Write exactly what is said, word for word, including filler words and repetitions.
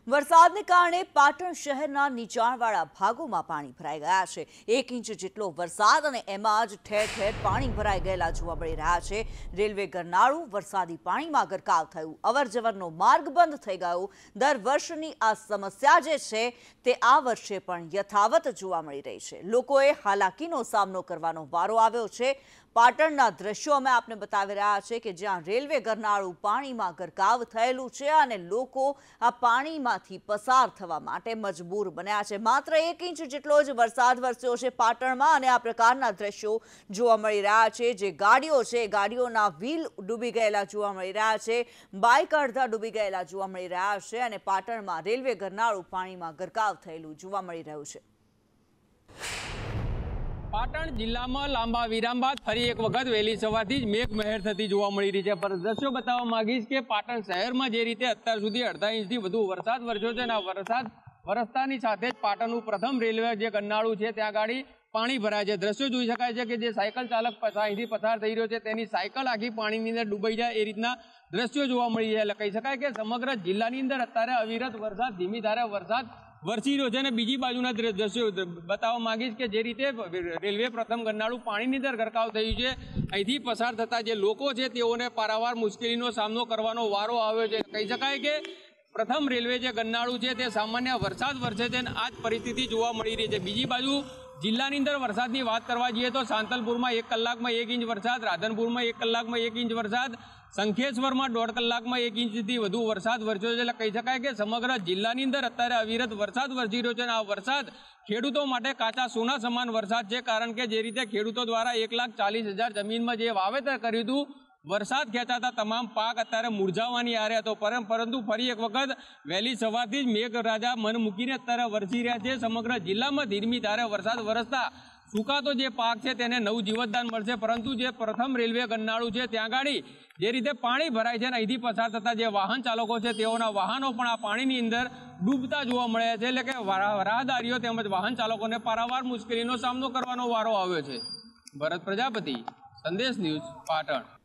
વરસાદને કારણે પાટણ શહેરના નીચાણવાળા ભાગોમાં પાણી ભરાઈ ગયા છે। એક ઇંચ જેટલો વરસાદ અને એમાં જ ઠેર ઠેર પાણી ભરાઈ ગયેલા જોવા મળી રહ્યા છે। રેલવે ગરનાળું વરસાદી પાણીમાં ગરકાવ થયું, અવરજવરનો માર્ગ બંધ થઈ ગયો। દર વર્ષની આ સમસ્યા જે છે તે આ વર્ષે પણ યથાવત જોવા મળી રહી છે। લોકોએ હાલાકીનો સામનો કરવાનો વારો આવ્યો છે। પાટણના દ્રશ્યો અમે આપને બતાવી રહ્યા છે કે જ્યાં રેલવે ગરનાળું પાણીમાં ગરકાવ થયેલું છે અને લોકો આ પાણીમાંથી પસાર થવા માટે મજબૂર બન્યા છે। માત્ર એક ઇંચ જેટલો જ વરસાદ વરસ્યો છે પાટણમાં અને આ પ્રકારના દ્રશ્યો જોવા મળી રહ્યા છે। જે ગાડીઓ છે ગાડીઓના વ્હીલ ડૂબી ગયેલા જોવા મળી રહ્યા છે, બાઇક અડધા ડૂબી ગયેલા જોવા મળી રહ્યા છે અને પાટણમાં રેલવે ગરનાળું પાણીમાં ગરકાવ થયેલું જોવા મળી રહ્યું છે। પાટણ જિલ્લામાં લાંબા વિરામ બાદ ફરી એક વખત વહેલી સવારથી જ મેઘમહેર થતી જોવા મળી રહી છે। પણ દ્રશ્યો બતાવવા માંગીશ કે પાટણ શહેરમાં જે રીતે અત્યાર સુધી અડધા ઇંચથી વધુ વરસાદ વરસ્યો છે અને આ વરસાદ વરસતાની સાથે જ પાટણનું પ્રથમ રેલવે જે ગરનાળું છે ત્યાં ગાડી પાણી ભરાય છે। દ્રશ્યો જોઈ શકાય છે કે જે સાયકલ ચાલક અહીંથી પસાર થઈ રહ્યો છે તેની સાયકલ આખી પાણીની અંદર ડૂબાઈ જાય એ રીતના દ્રશ્યો જોવા મળી રહ્યા। એટલે કહી શકાય કે સમગ્ર જિલ્લાની અંદર અત્યારે અવિરત વરસાદ, ધીમી ધારે વરસાદ વરસી રહ્યો છે અને બીજી બાજુના દ્રશ્યો બતાવવા માંગીશ કે જે રીતે રેલવે પ્રથમ ગરનાળું પાણીની અંદર ગરકાવ થયું છે, અહીંથી પસાર થતા જે લોકો છે તેઓને પારાવાર મુશ્કેલીનો સામનો કરવાનો વારો આવ્યો છે। કહી શકાય કે પ્રથમ રેલવે જે ગરનાળું છે તે સામાન્ય વરસાદ વરસે છે અને આ જ પરિસ્થિતિ જોવા મળી રહી છે। બીજી બાજુ જિલ્લાની અંદર વરસાદની વાત કરવા જઈએ તો સાંતલપુરમાં એક કલાકમાં એક ઇંચ વરસાદ, રાધનપુરમાં એક કલાકમાં એક ઇંચ વરસાદ, શંખેશ્વરમાં દોઢ કલાકમાં એક ઇંચથી વધુ વરસાદ વરસ્યો છે। એટલે કહી શકાય કે સમગ્ર જિલ્લાની અંદર અત્યારે અવિરત વરસાદ વરસી રહ્યો છે અને આ વરસાદ ખેડૂતો માટે કાચા સોના સમાન વરસાદ છે। કારણ કે જે રીતે ખેડૂતો દ્વારા એક લાખ ચાલીસ હજાર જમીનમાં જે વાવેતર કર્યું હતું, વરસાદ ખેંચાતા તમામ પાક અત્યારે મુરઝાવાની આરે હતો, પરંતુ ફરી એક વખત વહેલી સવારથી જ મેઘરાજા મન મૂકીને અત્યારે વરસી રહ્યા છે। સમગ્ર જિલ્લામાં ધીમી ધારે વરસાદ વરસતા સુકાતો જે પાક છે તેને નવું જીવતદાન મળશે, પરંતુ જે પ્રથમ રેલવે ગરનાળું છે ત્યાં ગાડી જે રીતે પાણી ભરાય છે અને અહીંથી પસાર થતા જે વાહન ચાલકો છે તેઓના વાહનો પણ આ પાણીની અંદર ડૂબતા જોવા મળ્યા છે। એટલે કે રાહદારીઓ તેમજ વાહન ચાલકોને પારાવાર મુશ્કેલીનો સામનો કરવાનો વારો આવ્યો છે। ભરત પ્રજાપતિ, સંદેશ ન્યૂઝ, પાટણ।